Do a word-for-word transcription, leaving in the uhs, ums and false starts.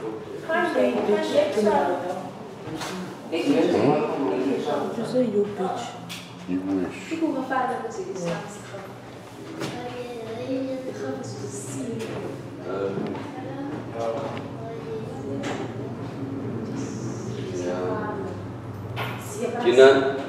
Honey, bitch. You say you bitch. You wish. Ik hoor mijn vader dat hij is laatst Kinan